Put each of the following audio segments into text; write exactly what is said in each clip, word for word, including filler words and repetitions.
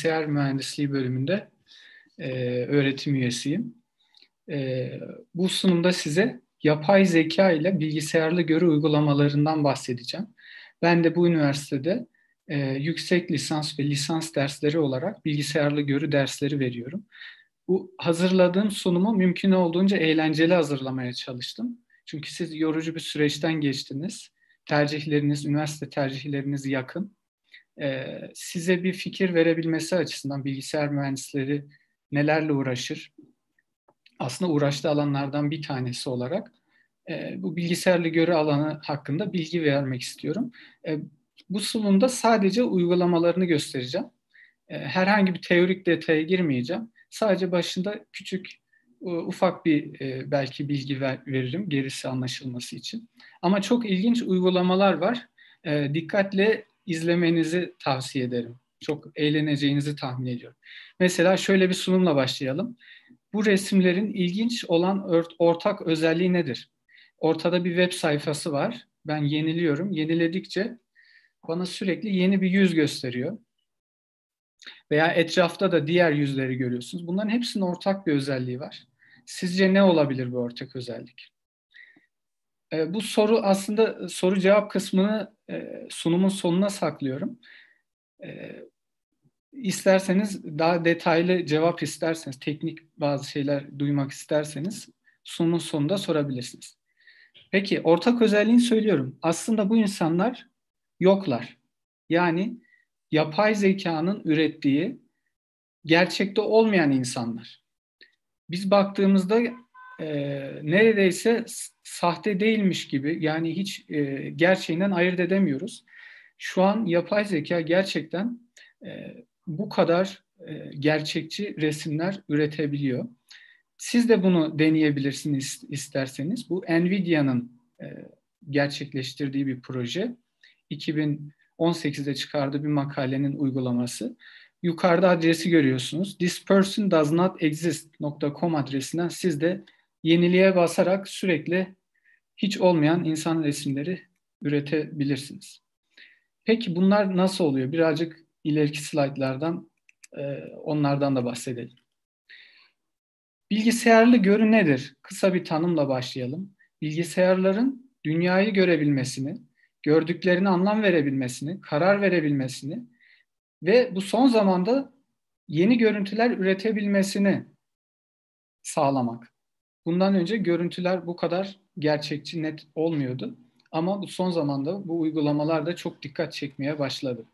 bilgisayar mühendisliği bölümünde e, öğretim üyesiyim. E, bu sunumda size yapay zeka ile bilgisayarlı görü uygulamalarından bahsedeceğim. Ben de bu üniversitede e, yüksek lisans ve lisans dersleri olarak bilgisayarlı görü dersleri veriyorum. Bu hazırladığım sunumu mümkün olduğunca eğlenceli hazırlamaya çalıştım. Çünkü siz yorucu bir süreçten geçtiniz. Tercihleriniz, üniversite tercihleriniz yakın. Ee, size bir fikir verebilmesi açısından bilgisayar mühendisleri nelerle uğraşır? Aslında uğraştığı alanlardan bir tanesi olarak e, bu bilgisayarlı görü alanı hakkında bilgi vermek istiyorum. E, bu sunumda sadece uygulamalarını göstereceğim. E, herhangi bir teorik detaya girmeyeceğim. Sadece başında küçük, ufak bir e, belki bilgi ver, veririm gerisi anlaşılması için. Ama çok ilginç uygulamalar var. E, dikkatle izlemenizi tavsiye ederim. Çok eğleneceğinizi tahmin ediyorum. Mesela şöyle bir sunumla başlayalım. Bu resimlerin ilginç olan ortak özelliği nedir? Ortada bir web sayfası var. Ben yeniliyorum. Yeniledikçe bana sürekli yeni bir yüz gösteriyor. Veya etrafta da diğer yüzleri görüyorsunuz. Bunların hepsinin ortak bir özelliği var. Sizce ne olabilir bu ortak özellik? E, bu soru aslında soru cevap kısmını e, sunumun sonuna saklıyorum. E, isterseniz daha detaylı cevap isterseniz, teknik bazı şeyler duymak isterseniz sunumun sonunda sorabilirsiniz. Peki ortak özelliğini söylüyorum. Aslında bu insanlar yoklar. Yani yapay zekanın ürettiği gerçekte olmayan insanlar. Biz baktığımızda e, neredeyse sahte değilmiş gibi, yani hiç e, gerçeğinden ayırt edemiyoruz. Şu an yapay zeka gerçekten e, bu kadar e, gerçekçi resimler üretebiliyor. Siz de bunu deneyebilirsiniz isterseniz. Bu Nvidia'nın e, gerçekleştirdiği bir proje. iki bin on sekizde çıkardığı bir makalenin uygulaması. Yukarıda adresi görüyorsunuz. this person does not exist nokta com adresinden siz de yeniliğe basarak sürekli hiç olmayan insan resimleri üretebilirsiniz. Peki bunlar nasıl oluyor? Birazcık ileriki slaytlardan e, onlardan da bahsedelim. Bilgisayarlı görü nedir? Kısa bir tanımla başlayalım. Bilgisayarların dünyayı görebilmesini, gördüklerine anlam verebilmesini, karar verebilmesini ve bu son zamanda yeni görüntüler üretebilmesini sağlamak. Bundan önce görüntüler bu kadar gerçekçi, net olmuyordu. Ama bu son zamanda bu uygulamalar da çok dikkat çekmeye başladı.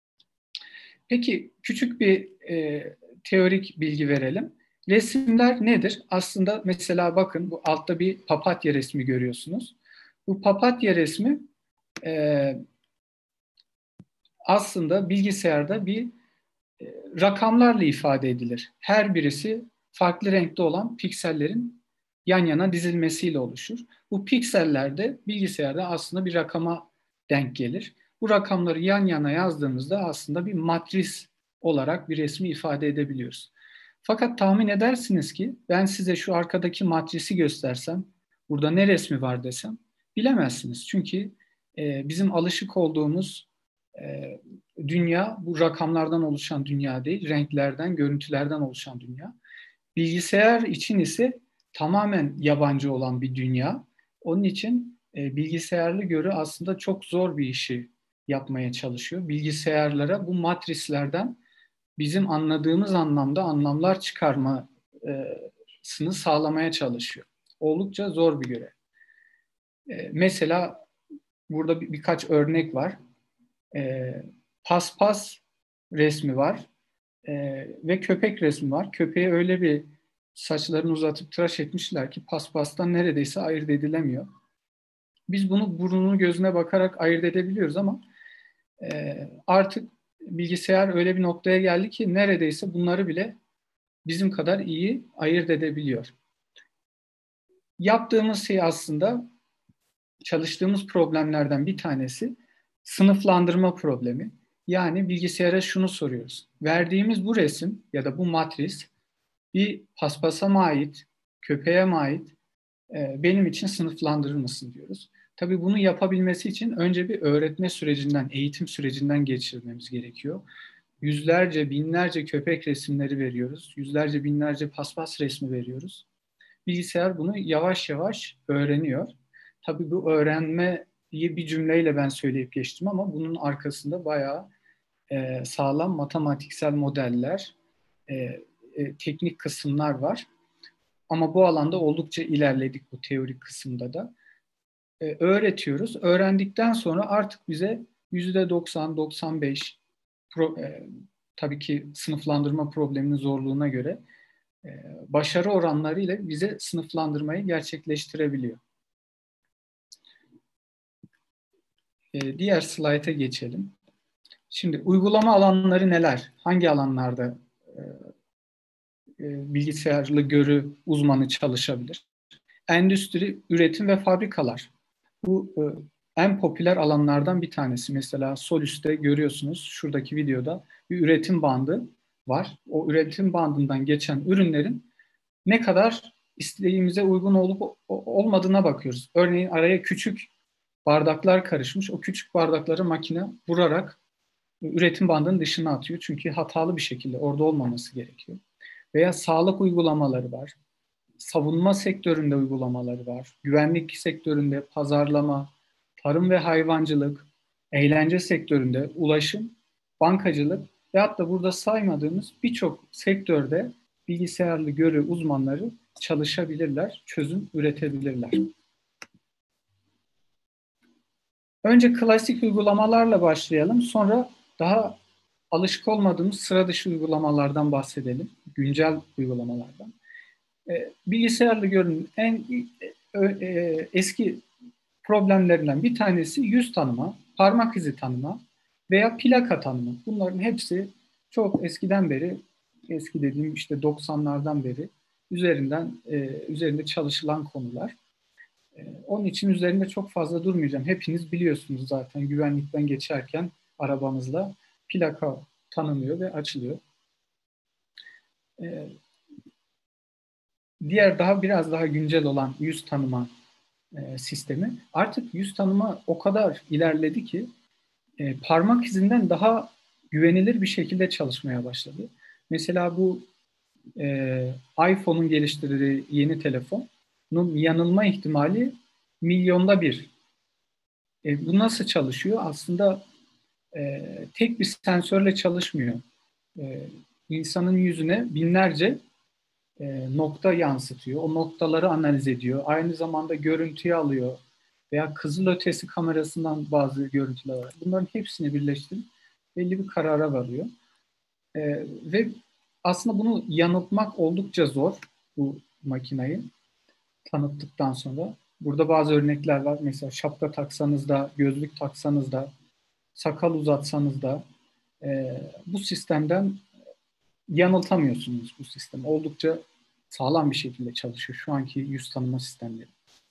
Peki küçük bir e, teorik bilgi verelim. Resimler nedir? Aslında mesela bakın bu altta bir papatya resmi görüyorsunuz. Bu papatya resmi e, aslında bilgisayarda bir e, rakamlarla ifade edilir. Her birisi farklı renkte olan piksellerin yan yana dizilmesiyle oluşur. Bu pikseller de bilgisayarda aslında bir rakama denk gelir. Bu rakamları yan yana yazdığımızda aslında bir matris olarak bir resmi ifade edebiliyoruz. Fakat tahmin edersiniz ki ben size şu arkadaki matrisi göstersem, burada ne resmi var desem bilemezsiniz. Çünkü e, bizim alışık olduğumuz e, dünya bu rakamlardan oluşan dünya değil, renklerden, görüntülerden oluşan dünya. Bilgisayar için ise tamamen yabancı olan bir dünya. Onun için e, bilgisayarlı görü aslında çok zor bir işi yapmaya çalışıyor. Bilgisayarlara bu matrislerden bizim anladığımız anlamda anlamlar çıkarmasını sağlamaya çalışıyor. Oldukça zor bir görev. E, mesela burada bir, birkaç örnek var. E, paspas resmi var e, ve köpek resmi var. Köpeği öyle bir saçlarını uzatıp tıraş etmişler ki paspastan neredeyse ayırt edilemiyor. Biz bunu burnunu gözüne bakarak ayırt edebiliyoruz ama e, artık bilgisayar öyle bir noktaya geldi ki neredeyse bunları bile bizim kadar iyi ayırt edebiliyor. Yaptığımız şey aslında çalıştığımız problemlerden bir tanesi sınıflandırma problemi. Yani bilgisayara şunu soruyoruz. Verdiğimiz bu resim ya da bu matris bir paspasa mı ait, köpeğe mi ait, e, benim için sınıflandırır mısın diyoruz. Tabii bunu yapabilmesi için önce bir öğretme sürecinden, eğitim sürecinden geçirmemiz gerekiyor. yüzlerce, binlerce köpek resimleri veriyoruz. Yüzlerce, binlerce paspas resmi veriyoruz. Bilgisayar bunu yavaş yavaş öğreniyor. Tabii bu öğrenmeyi bir cümleyle ben söyleyip geçtim ama bunun arkasında bayağı e, sağlam matematiksel modeller, e, e, teknik kısımlar var. Ama bu alanda oldukça ilerledik bu teorik kısımda da. E, öğretiyoruz. Öğrendikten sonra artık bize yüzde doksan doksan beş pro, e, tabii ki sınıflandırma probleminin zorluğuna göre e, başarı oranlarıyla bize sınıflandırmayı gerçekleştirebiliyor. E, diğer slayta geçelim. Şimdi uygulama alanları neler? Hangi alanlarda e, e, bilgisayarlı görü uzmanı çalışabilir? Endüstri, üretim ve fabrikalar. Bu e, en popüler alanlardan bir tanesi. Mesela sol üstte görüyorsunuz şuradaki videoda bir üretim bandı var. O üretim bandından geçen ürünlerin ne kadar isteğimize uygun olup olmadığına bakıyoruz. Örneğin araya küçük bardaklar karışmış. O küçük bardakları makine vurarak üretim bandının dışına atıyor. Çünkü hatalı bir şekilde orada olmaması gerekiyor. Veya sağlık uygulamaları var. Savunma sektöründe uygulamaları var. Güvenlik sektöründe, pazarlama, tarım ve hayvancılık, eğlence sektöründe, ulaşım, bankacılık ve hatta burada saymadığımız birçok sektörde bilgisayarlı görü uzmanları çalışabilirler, çözüm üretebilirler. Önce klasik uygulamalarla başlayalım. Sonra daha alışık olmadığımız sıra dışı uygulamalardan bahsedelim. Güncel uygulamalardan. E, bilgisayarlı görünüm en e, e, eski problemlerinden bir tanesi yüz tanıma, parmak izi tanıma veya plaka tanıma. Bunların hepsi çok eskiden beri, eski dediğim işte doksanlardan beri üzerinden e, üzerinde çalışılan konular. E, onun için üzerinde çok fazla durmayacağım. Hepiniz biliyorsunuz zaten güvenlikten geçerken arabamızla plaka tanınıyor ve açılıyor. E, Diğer daha biraz daha güncel olan yüz tanıma e, sistemi. Artık yüz tanıma o kadar ilerledi ki e, parmak izinden daha güvenilir bir şekilde çalışmaya başladı. Mesela bu e, iPhone'un geliştirdiği yeni telefonun yanılma ihtimali milyonda bir. E, bu nasıl çalışıyor? Aslında e, tek bir sensörle çalışmıyor. E, insanın yüzüne binlerce e, nokta yansıtıyor. O noktaları analiz ediyor. Aynı zamanda görüntüyü alıyor. Veya kızılötesi kamerasından bazı görüntüler var. Bunların hepsini birleştirip belli bir karara varıyor. E, ve aslında bunu yanıltmak oldukça zor bu makinayı tanıttıktan sonra. Burada bazı örnekler var. Mesela şapka taksanız da, gözlük taksanız da, sakal uzatsanız da e, bu sistemden yanıltamıyorsunuz bu sistem. Oldukça sağlam bir şekilde çalışıyor şu anki yüz tanıma sistemleri.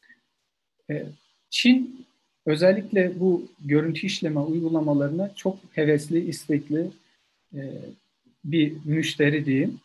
E, Çin özellikle bu görüntü işleme uygulamalarına çok hevesli, istekli e, bir müşteri diyeyim.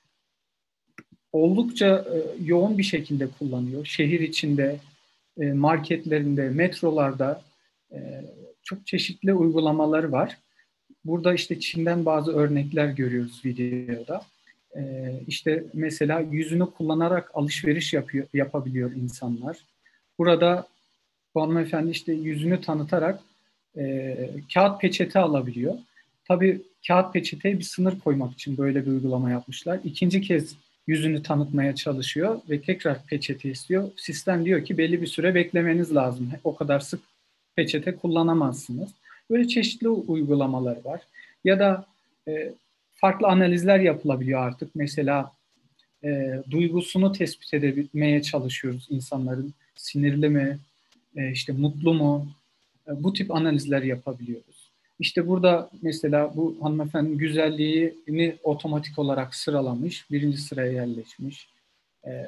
Oldukça e, yoğun bir şekilde kullanıyor. Şehir içinde, e, marketlerinde, metrolarda e, çok çeşitli uygulamaları var. Burada işte Çin'den bazı örnekler görüyoruz videoda. Ee, işte mesela yüzünü kullanarak alışveriş yapıyor, yapabiliyor insanlar. Burada bu hanımefendi işte yüzünü tanıtarak e, kağıt peçete alabiliyor. Tabii kağıt peçeteye bir sınır koymak için böyle bir uygulama yapmışlar. İkinci kez yüzünü tanıtmaya çalışıyor ve tekrar peçete istiyor. Sistem diyor ki belli bir süre beklemeniz lazım. O kadar sık peçete kullanamazsınız. Böyle çeşitli uygulamalar var. Ya da e, farklı analizler yapılabiliyor artık. Mesela e, duygusunu tespit edebilmeye çalışıyoruz insanların. Sinirli mi, e, işte mutlu mu? E, bu tip analizler yapabiliyoruz. İşte burada mesela bu hanımefendinin güzelliğini otomatik olarak sıralamış, birinci sıraya yerleşmiş. E,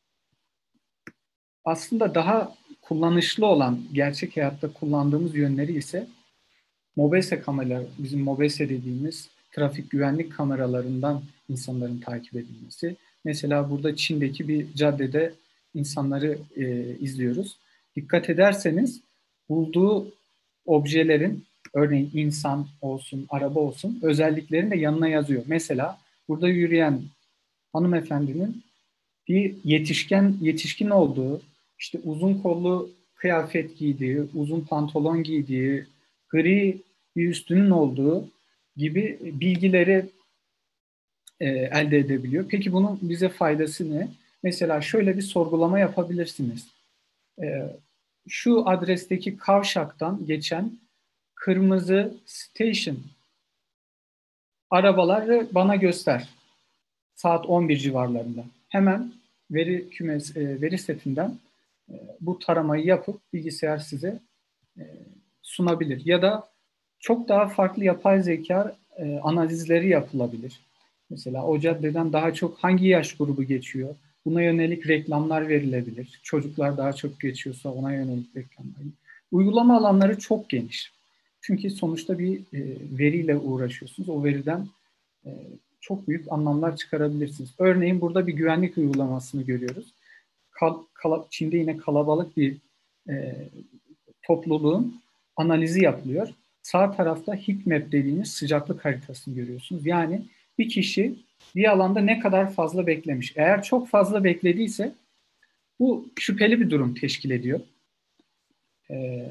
Aslında daha kullanışlı olan, gerçek hayatta kullandığımız yönleri ise Mobese kameralar, bizim Mobese dediğimiz trafik güvenlik kameralarından insanların takip edilmesi. Mesela burada Çin'deki bir caddede insanları e, izliyoruz. Dikkat ederseniz bulduğu objelerin örneğin insan olsun, araba olsun özelliklerini de yanına yazıyor. Mesela burada yürüyen hanımefendinin bir yetişken yetişkin olduğu, işte uzun kollu kıyafet giydiği, uzun pantolon giydiği, gri bir üstünün olduğu gibi bilgileri e, elde edebiliyor. Peki bunun bize faydası ne? Mesela şöyle bir sorgulama yapabilirsiniz. E, Şu adresteki kavşaktan geçen kırmızı station arabaları bana göster. Saat on bir civarlarında. Hemen veri kümes, e, veri setinden e, bu taramayı yapıp bilgisayar size e, sunabilir. Ya da çok daha farklı yapay zeka e, analizleri yapılabilir. Mesela o caddeden daha çok hangi yaş grubu geçiyor? Buna yönelik reklamlar verilebilir. Çocuklar daha çok geçiyorsa ona yönelik reklamlar. Uygulama alanları çok geniş. Çünkü sonuçta bir e, veriyle uğraşıyorsunuz. O veriden e, çok büyük anlamlar çıkarabilirsiniz. Örneğin burada bir güvenlik uygulamasını görüyoruz. Kal, kala, Çin'de yine kalabalık bir e, topluluğun analizi yapılıyor. Sağ tarafta heatmap dediğimiz sıcaklık haritasını görüyorsunuz. Yani bir kişi bir alanda ne kadar fazla beklemiş. Eğer çok fazla beklediyse bu şüpheli bir durum teşkil ediyor. E,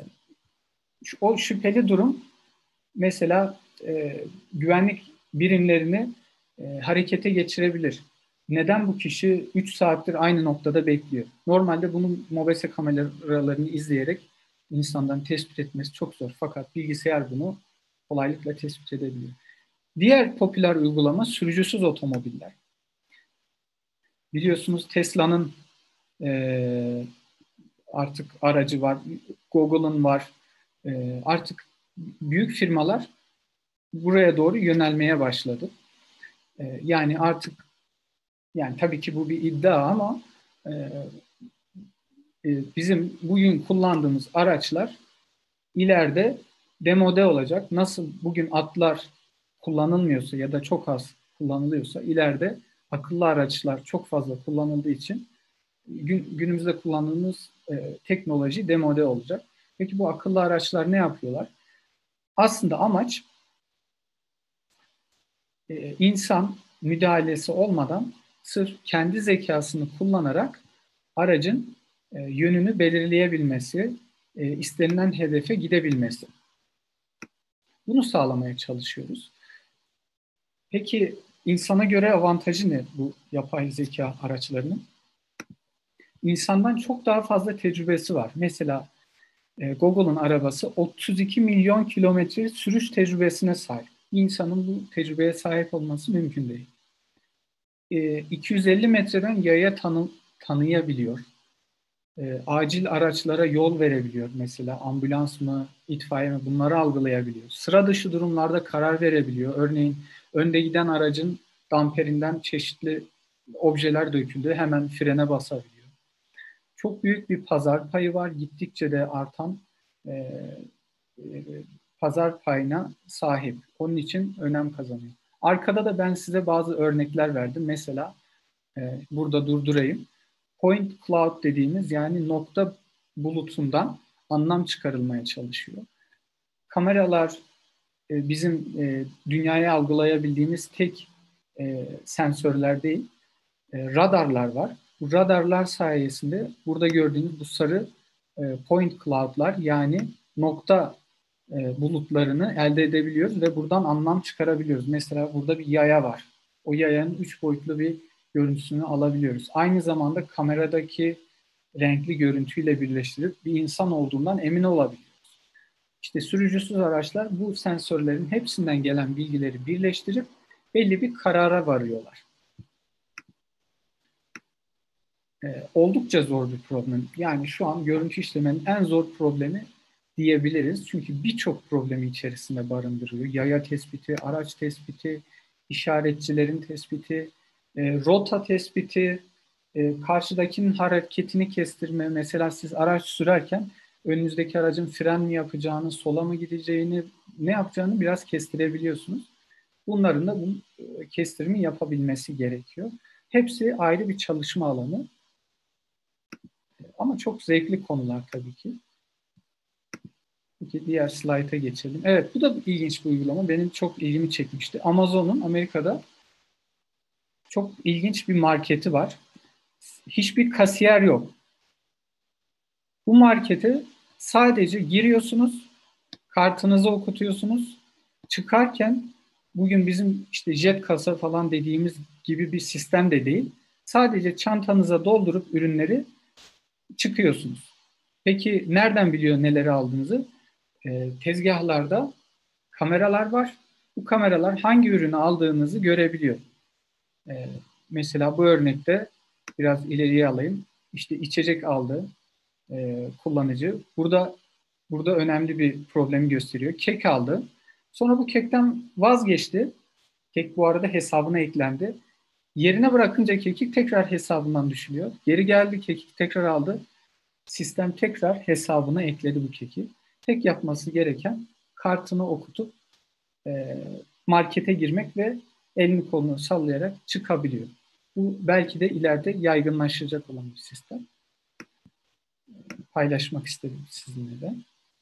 O şüpheli durum mesela e, güvenlik birimlerini e, harekete geçirebilir. Neden bu kişi üç saattir aynı noktada bekliyor? Normalde bunun mobese kameralarını izleyerek insandan tespit etmesi çok zor. Fakat bilgisayar bunu kolaylıkla tespit edebiliyor. Diğer popüler uygulama sürücüsüz otomobiller. Biliyorsunuz Tesla'nın e, artık aracı var, Google'ın var. E, artık büyük firmalar buraya doğru yönelmeye başladı. E, yani artık yani tabii ki bu bir iddia ama e, e, bizim bugün kullandığımız araçlar ileride demode olacak. Nasıl bugün atlar kullanılmıyorsa ya da çok az kullanılıyorsa ileride akıllı araçlar çok fazla kullanıldığı için gün, günümüzde kullandığımız e, teknoloji demode olacak. Peki bu akıllı araçlar ne yapıyorlar? Aslında amaç e, insan müdahalesi olmadan sırf kendi zekasını kullanarak aracın e, yönünü belirleyebilmesi, e, istenilen hedefe gidebilmesi. Bunu sağlamaya çalışıyoruz. Peki insana göre avantajı ne bu yapay zeka araçlarının? İnsandan çok daha fazla tecrübesi var. Mesela e, Google'ın arabası otuz iki milyon kilometre sürüş tecrübesine sahip. İnsanın bu tecrübeye sahip olması mümkün değil. E, iki yüz elli metreden yaya tanı, tanıyabiliyor. E, acil araçlara yol verebiliyor. Mesela ambulans mı, itfaiye mi bunları algılayabiliyor. Sıra dışı durumlarda karar verebiliyor. Örneğin önde giden aracın damperinden çeşitli objeler döküldü. Hemen frene basabiliyor. Çok büyük bir pazar payı var. Gittikçe de artan e, e, pazar payına sahip. Onun için önem kazanıyor. Arkada da ben size bazı örnekler verdim. Mesela e, burada durdurayım. Point cloud dediğimiz yani nokta bulutundan anlam çıkarılmaya çalışıyor. Kameralar e, bizim e, dünyayı algılayabildiğimiz tek e, sensörler değil, e, radarlar var. Bu radarlar sayesinde burada gördüğünüz bu sarı e, point cloud'lar yani nokta e, bulutlarını elde edebiliyoruz ve buradan anlam çıkarabiliyoruz. Mesela burada bir yaya var. O yayanın üç boyutlu bir görüntüsünü alabiliyoruz. Aynı zamanda kameradaki renkli görüntüyle birleştirip bir insan olduğundan emin olabiliyoruz. İşte sürücüsüz araçlar bu sensörlerin hepsinden gelen bilgileri birleştirip belli bir karara varıyorlar. Ee, oldukça zor bir problem. Yani şu an görüntü işlemenin en zor problemi diyebiliriz. Çünkü birçok problemi içerisinde barındırıyor. Yaya tespiti, araç tespiti, işaretçilerin tespiti, e, rota tespiti, e, karşıdakinin hareketini kestirme. Mesela siz araç sürerken önünüzdeki aracın fren mi yapacağını, sola mı gideceğini, ne yapacağını biraz kestirebiliyorsunuz. Bunların da bu e, kestirimi yapabilmesi gerekiyor. Hepsi ayrı bir çalışma alanı. Ama çok zevkli konular tabii ki. Peki diğer slayta geçelim. Evet, bu da ilginç bir uygulama. Benim çok ilgimi çekmişti. Amazon'un Amerika'da çok ilginç bir marketi var. Hiçbir kasiyer yok. Bu markete sadece giriyorsunuz, kartınızı okutuyorsunuz. Çıkarken bugün bizim işte jet kasa falan dediğimiz gibi bir sistem de değil. Sadece çantanıza doldurup ürünleri çıkıyorsunuz. Peki nereden biliyor neleri aldığınızı? E, tezgahlarda kameralar var. Bu kameralar hangi ürünü aldığınızı görebiliyor. E, Mesela bu örnekte biraz ileriye alayım. İşte içecek aldı e, kullanıcı. Burada burada önemli bir problemi gösteriyor. Kek aldı. Sonra bu kekten vazgeçti. Kek bu arada hesabına eklendi. Yerine bırakınca kekik tekrar hesabından düşülüyor. Geri geldi, kekik tekrar aldı. Sistem tekrar hesabına ekledi bu keki. Tek yapması gereken kartını okutup e, markete girmek ve elini kolunu sallayarak çıkabiliyor. Bu belki de ileride yaygınlaşacak olan bir sistem. Paylaşmak istedim sizinle de.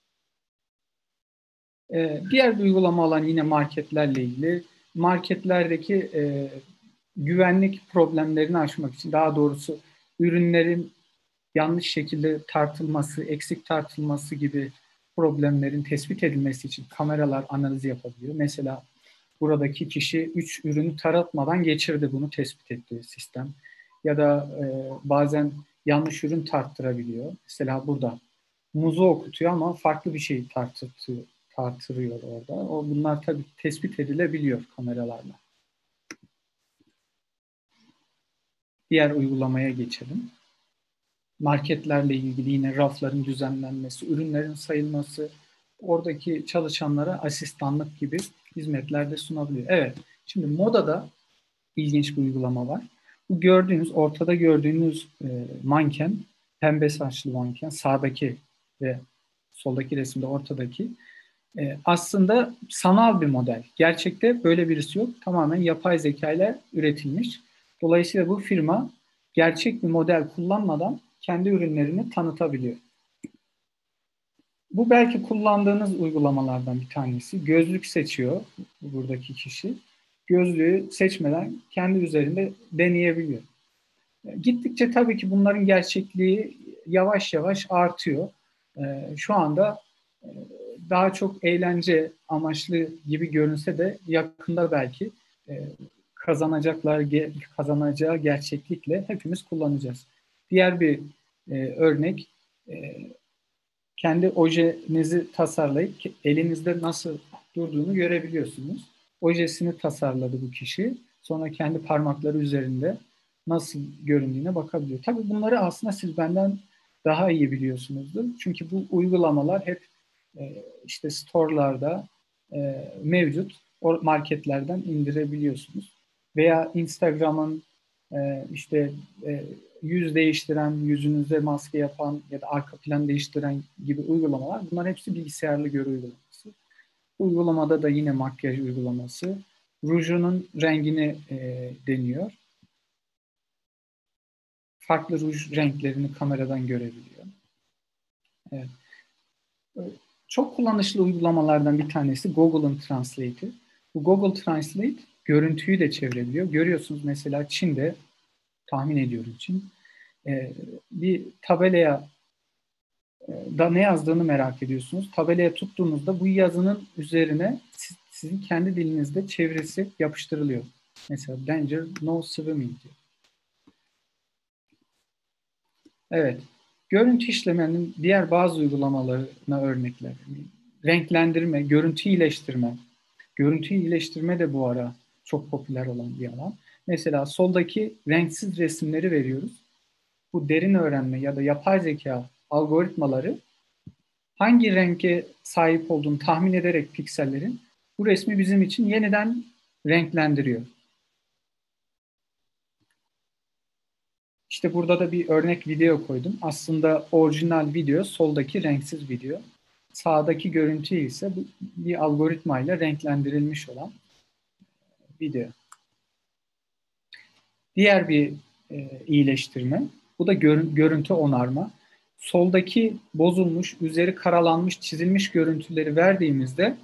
E, diğer bir uygulama olan yine marketlerle ilgili. Marketlerdeki e, güvenlik problemlerini aşmak için, daha doğrusu ürünlerin yanlış şekilde tartılması, eksik tartılması gibi problemlerin tespit edilmesi için kameralar analizi yapabiliyor. Mesela buradaki kişi üç ürünü taratmadan geçirdi, bunu tespit ettiği sistem. Ya da e, bazen yanlış ürün tarttırabiliyor. Mesela burada muzu okutuyor ama farklı bir şey tartırtıyor, tartırıyor orada. O bunlar tabii tespit edilebiliyor kameralarla. Diğer uygulamaya geçelim. Marketlerle ilgili yine rafların düzenlenmesi, ürünlerin sayılması, oradaki çalışanlara asistanlık gibi hizmetler de sunabiliyor. Evet, şimdi modada ilginç bir uygulama var. Bu gördüğünüz, ortada gördüğünüz e, manken, pembe saçlı manken, sağdaki ve soldaki resimde ortadaki e, aslında sanal bir model. Gerçekte böyle birisi yok. Tamamen yapay zeka ile üretilmiş. Dolayısıyla bu firma gerçek bir model kullanmadan kendi ürünlerini tanıtabiliyor. Bu belki kullandığınız uygulamalardan bir tanesi. Gözlük seçiyor buradaki kişi. Gözlüğü seçmeden kendi üzerinde deneyebiliyor. Gittikçe tabii ki bunların gerçekliği yavaş yavaş artıyor. Şu anda daha çok eğlence amaçlı gibi görünse de yakında belki kazanacaklar kazanacağı gerçeklikle hepimiz kullanacağız. Diğer bir örnek, kendi ojenizi tasarlayıp elinizde nasıl durduğunu görebiliyorsunuz. Ojesini tasarladı bu kişi. Sonra kendi parmakları üzerinde nasıl göründüğüne bakabiliyor. Tabii bunları aslında siz benden daha iyi biliyorsunuzdur. Çünkü bu uygulamalar hep e, işte store'larda e, mevcut. O marketlerden indirebiliyorsunuz. Veya Instagram'ın e, işte e, yüz değiştiren, yüzünüze maske yapan ya da arka plan değiştiren gibi uygulamalar. Bunlar hepsi bilgisayarlı görü uygulaması. Bu uygulamada da yine makyaj uygulaması. Rujunun rengini e, deniyor. Farklı ruj renklerini kameradan görebiliyor. Evet. Çok kullanışlı uygulamalardan bir tanesi Google'ın Translate'i. Bu Google Translate görüntüyü de çevirebiliyor. Görüyorsunuz mesela Çin'de, tahmin ediyorum Çin, e, bir tabelaya e, da ne yazdığını merak ediyorsunuz. Tabelaya tuttuğunuzda bu yazının üzerine siz, sizin kendi dilinizde çevirisi yapıştırılıyor. Mesela danger no swimming diyor. Evet. Görüntü işlemenin diğer bazı uygulamalarına örnekler. Renklendirme, görüntü iyileştirme. Görüntü iyileştirme de bu ara çok popüler olan bir alan. Mesela soldaki renksiz resimleri veriyoruz. Bu derin öğrenme ya da yapay zeka algoritmaları hangi renge sahip olduğunu tahmin ederek piksellerin bu resmi bizim için yeniden renklendiriyor. İşte burada da bir örnek video koydum. Aslında orijinal video soldaki renksiz video. Sağdaki görüntü ise bir algoritma ile renklendirilmiş olan video. Diğer bir e, iyileştirme. Bu da gör, görüntü onarma. soldaki bozulmuş, üzeri karalanmış, çizilmiş görüntüleri verdiğimizde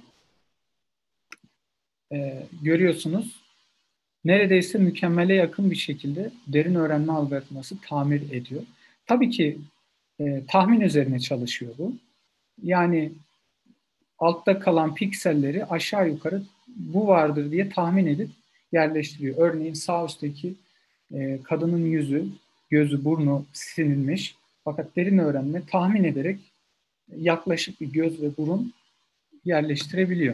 e, görüyorsunuz neredeyse mükemmele yakın bir şekilde derin öğrenme algoritması tamir ediyor. Tabii ki e, tahmin üzerine çalışıyor bu. Yani altta kalan pikselleri aşağı yukarı bu vardır diye tahmin edip yerleştiriyor. Örneğin sağ üstteki e, kadının yüzü, gözü, burnu silinmiş. Fakat derin öğrenme tahmin ederek yaklaşık bir göz ve burun yerleştirebiliyor.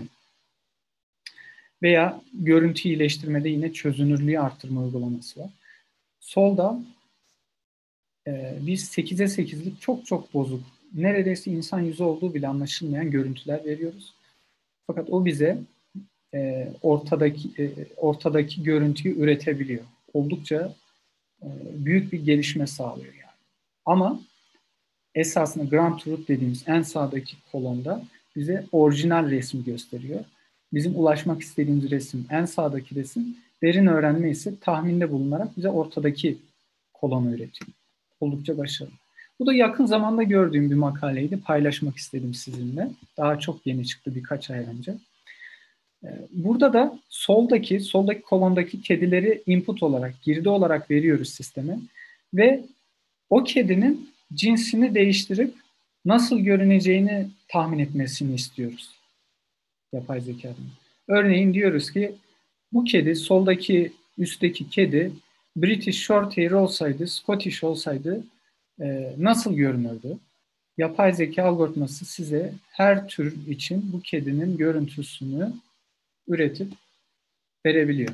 Veya görüntü iyileştirmede yine çözünürlüğü artırma uygulaması var. Solda e, biz sekize sekizlik çok çok bozuk, neredeyse insan yüzü olduğu bile anlaşılmayan görüntüler veriyoruz. Fakat o bize e, ortadaki e, ortadaki görüntüyü üretebiliyor. Oldukça e, büyük bir gelişme sağlıyor yani. Ama esasında ground truth dediğimiz en sağdaki kolonda bize orijinal resmi gösteriyor. Bizim ulaşmak istediğimiz resim en sağdaki resim. Derin öğrenme ise tahminde bulunarak bize ortadaki kolonu üretiyor. Oldukça başarılı. Bu da yakın zamanda gördüğüm bir makaleydi. Paylaşmak istedim sizinle. Daha çok yeni çıktı birkaç ay önce. Burada da soldaki, soldaki kolondaki kedileri input olarak, girdi olarak veriyoruz sisteme. Ve o kedinin cinsini değiştirip nasıl görüneceğini tahmin etmesini istiyoruz yapay zekadan. Örneğin diyoruz ki bu kedi, soldaki üstteki kedi British Shorthair olsaydı, Scottish olsaydı e, nasıl görünürdü? Yapay zeka algoritması size her tür için bu kedinin görüntüsünü üretip verebiliyor.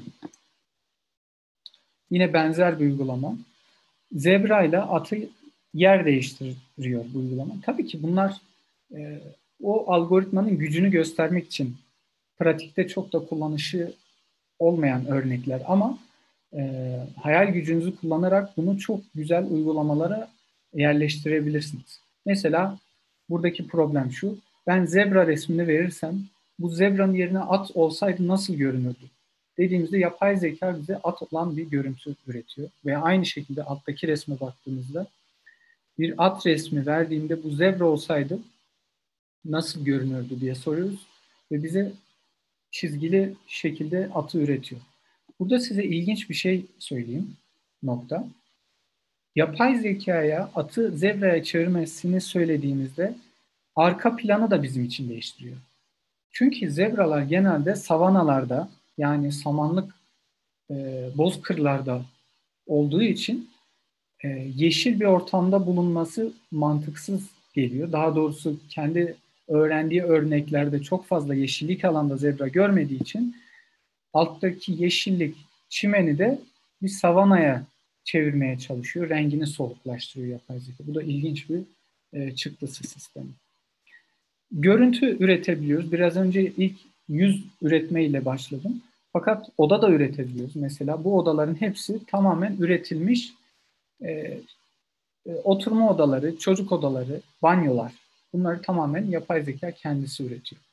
Yine benzer bir uygulama. Zebra ile atı yer değiştiriyor bu uygulama. Tabii ki bunlar e, o algoritmanın gücünü göstermek için pratikte çok da kullanışı olmayan örnekler ama e, hayal gücünüzü kullanarak bunu çok güzel uygulamalara yerleştirebilirsiniz. Mesela buradaki problem şu. Ben zebra resmini verirsem bu zebranın yerine at olsaydı nasıl görünürdü? Dediğimizde yapay zeka bize at olan bir görüntü üretiyor. Ve aynı şekilde alttaki resme baktığımızda bir at resmi verdiğimde bu zebra olsaydı nasıl görünürdü diye soruyoruz. Ve bize çizgili şekilde atı üretiyor. Burada size ilginç bir şey söyleyeyim. Nokta. Yapay zekaya atı zebraya çevirmesini söylediğimizde arka planı da bizim için değiştiriyor. Çünkü zebralar genelde savanalarda yani samanlık e, bozkırlarda olduğu için e, yeşil bir ortamda bulunması mantıksız geliyor. Daha doğrusu kendi öğrendiği örneklerde çok fazla yeşillik alanda zebra görmediği için alttaki yeşillik çimeni de bir savanaya çevirmeye çalışıyor. Rengini soluklaştırıyor yapay zeka. Bu da ilginç bir e, çıktısı sistemi. Görüntü üretebiliyoruz. Biraz önce ilk yüz üretmeyle başladım. Fakat oda da üretebiliyoruz. Mesela bu odaların hepsi tamamen üretilmiş e, e, oturma odaları, çocuk odaları, banyolar. Bunları tamamen yapay zeka kendisi üretiyor.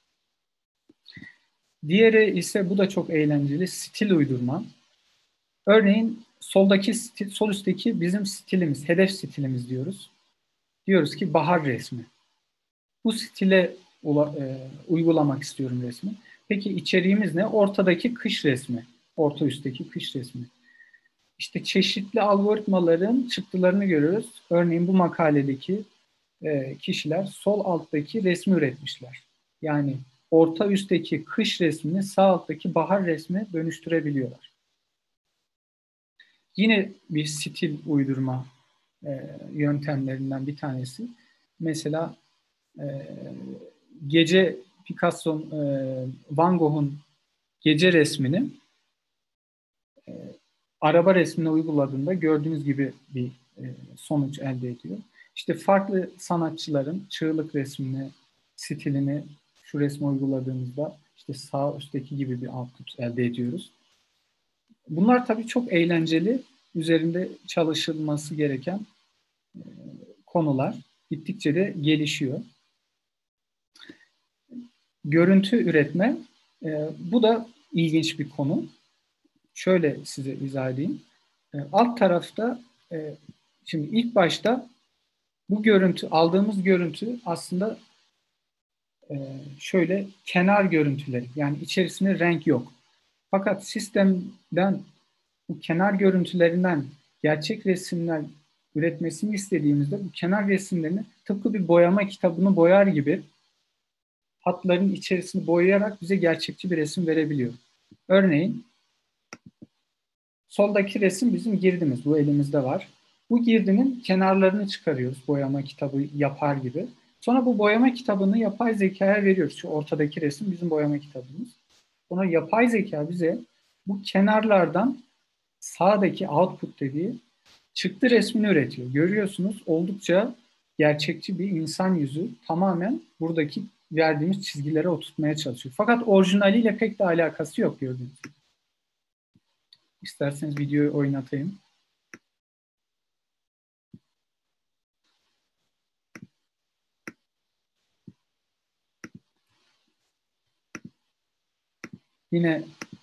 Diğeri ise bu da çok eğlenceli, stil uydurma. Örneğin soldaki stil, sol üstteki bizim stilimiz, hedef stilimiz diyoruz. Diyoruz ki bahar resmi. Bu stile ula, e, uygulamak istiyorum resmi. Peki içeriğimiz ne? Ortadaki kış resmi. Orta üstteki kış resmi. İşte çeşitli algoritmaların çıktılarını görüyoruz. Örneğin bu makaledeki e, kişiler sol alttaki resmi üretmişler. Yani orta üstteki kış resmini sağ alttaki bahar resmi dönüştürebiliyorlar. Yine bir stil uydurma e, yöntemlerinden bir tanesi. Mesela e, gece Picasso, e, Van Gogh'un gece resmini e, araba resmine uyguladığında gördüğünüz gibi bir e, sonuç elde ediyor. İşte farklı sanatçıların çığlık resmini, stilini şu resme uyguladığımızda işte sağ üstteki gibi bir output elde ediyoruz. Bunlar tabii çok eğlenceli, üzerinde çalışılması gereken e, konular. Gittikçe de gelişiyor. Görüntü üretme, e, bu da ilginç bir konu. Şöyle size izah edeyim. E, alt tarafta, e, şimdi ilk başta Bu görüntü, aldığımız görüntü aslında e, şöyle kenar görüntüleri, yani içerisinde renk yok. Fakat sistemden bu kenar görüntülerinden gerçek resimler üretmesini istediğimizde bu kenar resimlerini tıpkı bir boyama kitabını boyar gibi hatların içerisini boyayarak bize gerçekçi bir resim verebiliyor. Örneğin soldaki resim bizim girdimiz. Bu elimizde var. Bu girdinin kenarlarını çıkarıyoruz boyama kitabı yapar gibi. Sonra bu boyama kitabını yapay zekaya veriyoruz. Şu ortadaki resim bizim boyama kitabımız. Sonra yapay zeka bize bu kenarlardan sağdaki output dediği çıktı resmini üretiyor. Görüyorsunuz oldukça gerçekçi bir insan yüzü tamamen buradaki verdiğimiz çizgilere oturtmaya çalışıyor. Fakat orijinaliyle pek de alakası yok gördüğünüz gibi. İsterseniz videoyu oynatayım. Yine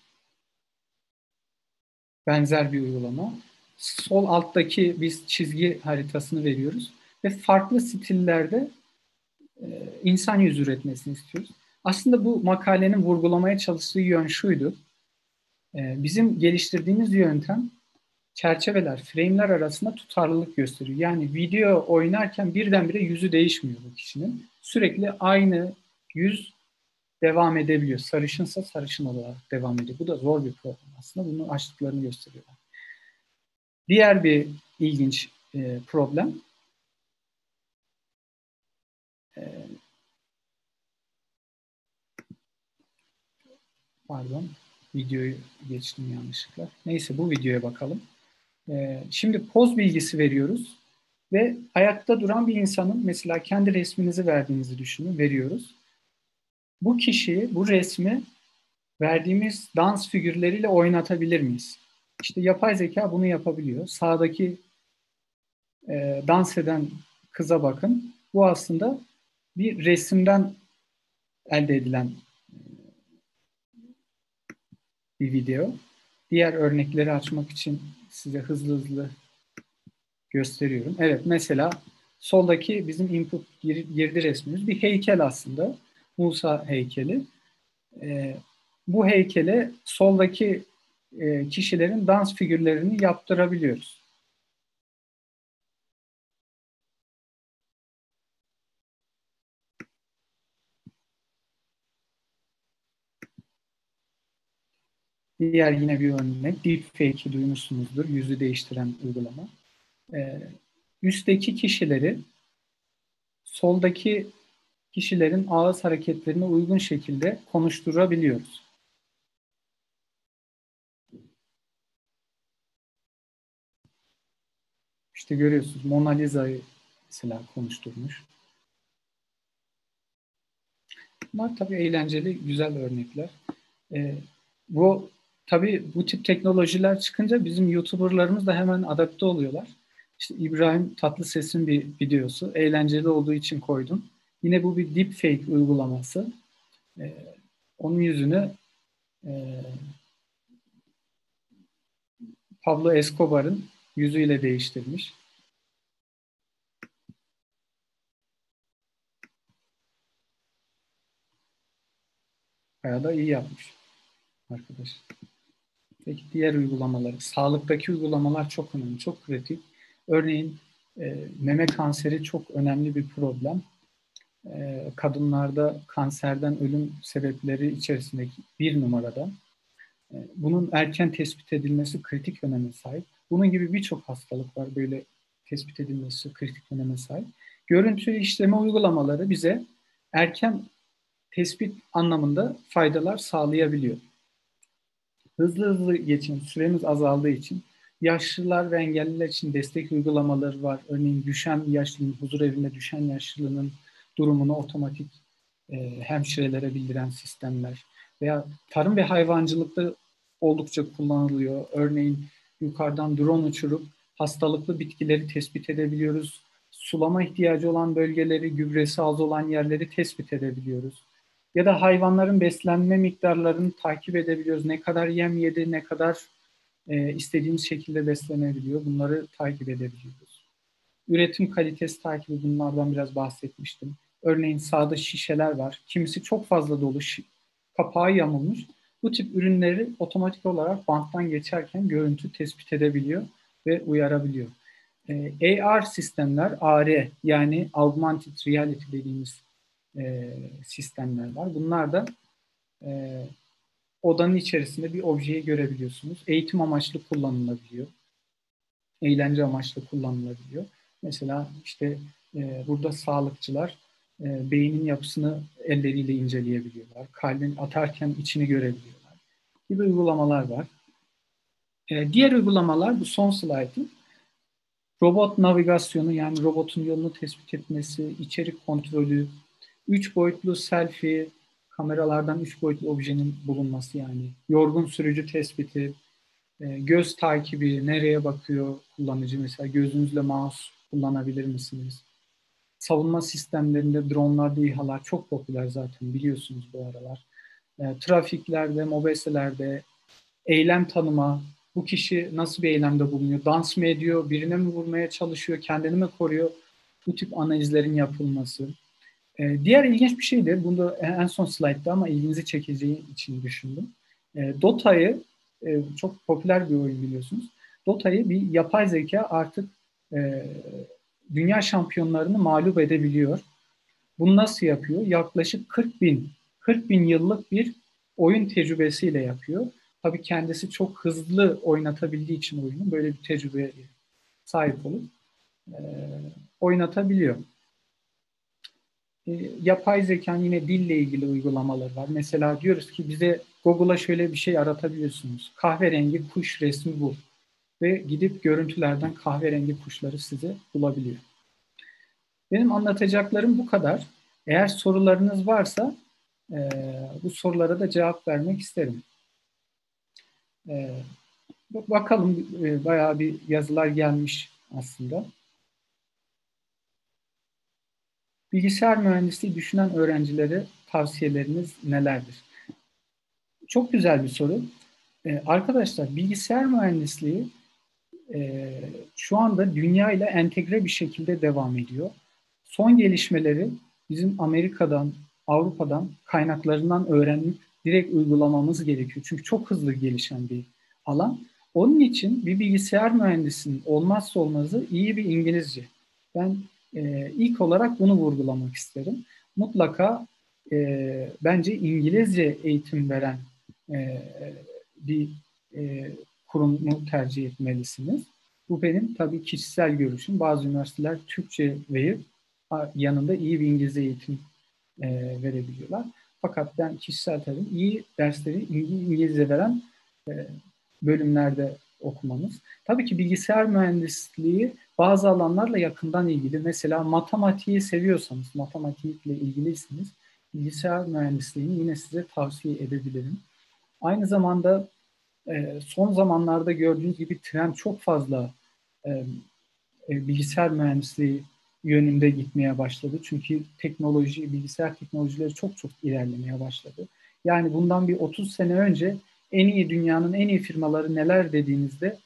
benzer bir uygulama. Sol alttaki biz çizgi haritasını veriyoruz ve farklı stillerde e, insan yüzü üretmesini istiyoruz. Aslında bu makalenin vurgulamaya çalıştığı yön şuydu. E, bizim geliştirdiğimiz yöntem çerçeveler, frame'ler arasında tutarlılık gösteriyor. Yani video oynarken birdenbire yüzü değişmiyor bu kişinin. Sürekli aynı yüz devam edebiliyor. Sarışınsa sarışın olarak devam ediyor. Bu da zor bir problem aslında. Bunu açtıklarını gösteriyorlar. Diğer bir ilginç e, problem e, pardon videoyu geçtim yanlışlıkla. Neyse bu videoya bakalım. E, şimdi poz bilgisi veriyoruz ve ayakta duran bir insanın mesela kendi resminizi verdiğinizi düşünün, veriyoruz. Bu kişiyi, bu resmi verdiğimiz dans figürleriyle oynatabilir miyiz? İşte yapay zeka bunu yapabiliyor. Sağdaki e, dans eden kıza bakın. Bu aslında bir resimden elde edilen bir video. Diğer örnekleri açmak için size hızlı hızlı gösteriyorum. Evet, mesela soldaki bizim input girdi resmimiz bir heykel aslında. Musa heykeli. E, bu heykele soldaki e, kişilerin dans figürlerini yaptırabiliyoruz. Diğer yine bir örnek deepfake'i duymuşsunuzdur. Yüzü değiştiren uygulama. Ee, üstteki kişileri soldaki kişilerin ağız hareketlerine uygun şekilde konuşturabiliyoruz. İşte görüyorsunuz Mona Lisa'yı mesela konuşturmuş. Bunlar tabii eğlenceli, güzel örnekler. Ee, bu tabii bu tip teknolojiler çıkınca bizim YouTuber'larımız da hemen adapte oluyorlar. İşte İbrahim Tatlıses'in bir videosu. Eğlenceli olduğu için koydum. Yine bu bir deepfake uygulaması. Ee, onun yüzünü e, Pablo Escobar'ın yüzüyle değiştirmiş. Bayağı da iyi yapmış arkadaş. Peki diğer uygulamaları, sağlıktaki uygulamalar çok önemli, çok kritik. Örneğin e, meme kanseri çok önemli bir problem. E, kadınlarda kanserden ölüm sebepleri içerisindeki bir numarada. E, bunun erken tespit edilmesi kritik öneme sahip. Bunun gibi birçok hastalık var böyle tespit edilmesi kritik öneme sahip. Görüntü işleme uygulamaları bize erken tespit anlamında faydalar sağlayabiliyor. Hızlı hızlı geçin, süremiz azaldığı için yaşlılar ve engelliler için destek uygulamaları var. Örneğin düşen yaşlının, huzur evinde düşen yaşlının durumunu otomatik e, hemşirelere bildiren sistemler veya tarım ve hayvancılıkta oldukça kullanılıyor. Örneğin yukarıdan drone uçurup hastalıklı bitkileri tespit edebiliyoruz. Sulama ihtiyacı olan bölgeleri, gübresi az olan yerleri tespit edebiliyoruz. Ya da hayvanların beslenme miktarlarını takip edebiliyoruz. Ne kadar yem yedi, ne kadar e, istediğimiz şekilde beslenebiliyor. Bunları takip edebiliyoruz. Üretim kalitesi takibi, bunlardan biraz bahsetmiştim. Örneğin sağda şişeler var. Kimisi çok fazla dolu, kapağı yamulmuş. Bu tip ürünleri otomatik olarak banttan geçerken görüntü tespit edebiliyor ve uyarabiliyor. E, A R sistemler, A R yani Augmented Reality dediğimiz e, sistemler var. Bunlar da e, odanın içerisinde bir objeyi görebiliyorsunuz. Eğitim amaçlı kullanılabiliyor. Eğlence amaçlı kullanılabiliyor. Mesela işte e, burada sağlıkçılar e, beynin yapısını elleriyle inceleyebiliyorlar. Kalbin atarken içini görebiliyorlar gibi uygulamalar var. E, diğer uygulamalar, bu son slaytın, robot navigasyonu, yani robotun yolunu tespit etmesi, içerik kontrolü, üç boyutlu selfie, kameralardan üç boyutlu objenin bulunması, yani yorgun sürücü tespiti, e, göz takibi, nereye bakıyor kullanıcı, mesela gözünüzle mouse kullanabilir misiniz? Savunma sistemlerinde dronlar, İHA'lar çok popüler zaten, biliyorsunuz bu aralar. E, trafiklerde, mobeselerde eylem tanıma, bu kişi nasıl bir eylemde bulunuyor, dans mı ediyor, birine mi vurmaya çalışıyor, kendini mi koruyor, bu tip analizlerin yapılması. E, diğer ilginç bir şey de, bunu da en son slaytta ama ilginizi çekeceği için düşündüm. E, Dota'yı, e, çok popüler bir oyun biliyorsunuz. Dota'yı bir yapay zeka artık e, dünya şampiyonlarını mağlup edebiliyor. Bunu nasıl yapıyor? Yaklaşık kırk bin, kırk bin yıllık bir oyun tecrübesiyle yapıyor. Tabii kendisi çok hızlı oynatabildiği için oyunu böyle bir tecrübeye sahip olup e, oynatabiliyor. E, yapay zekanın yine dille ilgili uygulamaları var. Mesela diyoruz ki bize Google'a şöyle bir şey aratabiliyorsunuz. Kahverengi kuş resmi bul. Ve gidip görüntülerden kahverengi kuşları size bulabiliyor. Benim anlatacaklarım bu kadar. Eğer sorularınız varsa e, bu sorulara da cevap vermek isterim. E, bakalım, e, bayağı bir yazılar gelmiş aslında. Bilgisayar mühendisliği düşünen öğrencilere tavsiyeleriniz nelerdir? Çok güzel bir soru. E, arkadaşlar, bilgisayar mühendisliği e, şu anda dünya ile entegre bir şekilde devam ediyor. Son gelişmeleri bizim Amerika'dan, Avrupa'dan, kaynaklarından öğrenip direkt uygulamamız gerekiyor. Çünkü çok hızlı gelişen bir alan. Onun için bir bilgisayar mühendisinin olmazsa olmazı iyi bir İngilizce. Ben e, ilk olarak bunu vurgulamak isterim. Mutlaka e, bence İngilizce eğitim veren e, bir e, kurumu tercih etmelisiniz. Bu benim tabii kişisel görüşüm. Bazı üniversiteler Türkçe verip yanında iyi bir İngilizce eğitim e, verebiliyorlar. Fakat ben kişisel tabii iyi dersleri İngilizce veren e, bölümlerde okumanız. Tabii ki bilgisayar mühendisliği bazı alanlarla yakından ilgili. Mesela matematiği seviyorsanız, matematikle ilgiliyseniz bilgisayar mühendisliğini yine size tavsiye edebilirim. Aynı zamanda e, son zamanlarda gördüğünüz gibi trend çok fazla e, e, bilgisayar mühendisliği yönünde gitmeye başladı. Çünkü teknoloji, bilgisayar teknolojileri çok çok ilerlemeye başladı. Yani bundan bir otuz sene önce en iyi, dünyanın en iyi firmaları neler dediğinizde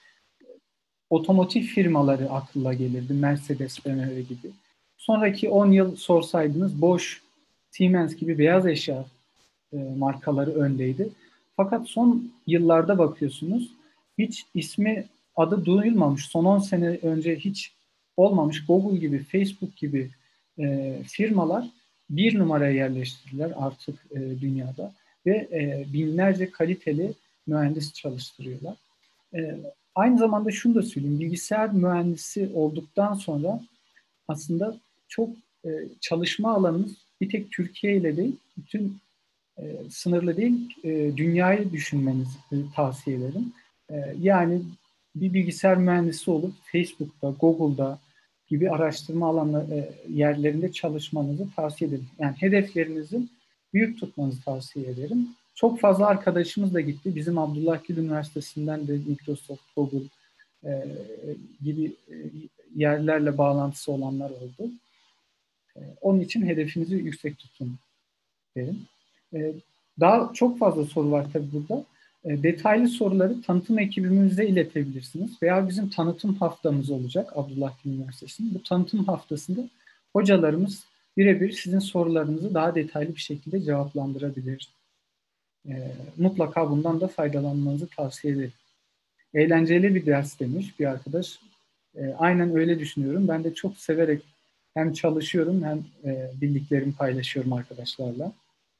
otomotiv firmaları akılla gelirdi. Mercedes, B M W gibi. Sonraki on yıl sorsaydınız Bosch, Siemens gibi beyaz eşya e, markaları öndeydi. Fakat son yıllarda bakıyorsunuz hiç ismi, adı duyulmamış, son on sene önce hiç olmamış Google gibi, Facebook gibi e, firmalar bir numaraya yerleştirdiler artık e, dünyada ve e, binlerce kaliteli mühendis çalıştırıyorlar. E, aynı zamanda şunu da söyleyeyim, bilgisayar mühendisi olduktan sonra aslında çok e, çalışma alanınız bir tek Türkiye ile değil, bütün e, sınırlı değil, e, dünyayı düşünmenizi tavsiye ederim. E, yani bir bilgisayar mühendisi olup Facebook'ta, Google'da gibi araştırma alanları e, yerlerinde çalışmanızı tavsiye ederim. Yani hedeflerinizi büyük tutmanızı tavsiye ederim. Çok fazla arkadaşımız da gitti. Bizim Abdullah Gül Üniversitesi'nden de Microsoft, Google e, gibi e, yerlerle bağlantısı olanlar oldu. E, onun için hedefinizi yüksek tutun derim. E, daha çok fazla soru var tabii burada. E, detaylı soruları tanıtım ekibimize iletebilirsiniz veya bizim tanıtım haftamız olacak Abdullah Gül Üniversitesi'nin. Bu tanıtım haftasında hocalarımız birebir sizin sorularınızı daha detaylı bir şekilde cevaplandırabilir. E, mutlaka bundan da faydalanmanızı tavsiye ederim. Eğlenceli bir ders demiş bir arkadaş. E, aynen öyle düşünüyorum. Ben de çok severek hem çalışıyorum hem e, bildiklerimi paylaşıyorum arkadaşlarla.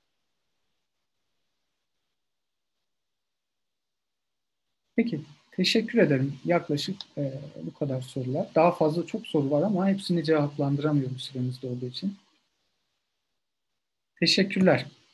Peki, teşekkür ederim. Yaklaşık e, bu kadar sorular. Daha fazla çok soru var ama hepsini cevaplandıramıyorum süremizde olduğu için. Teşekkürler.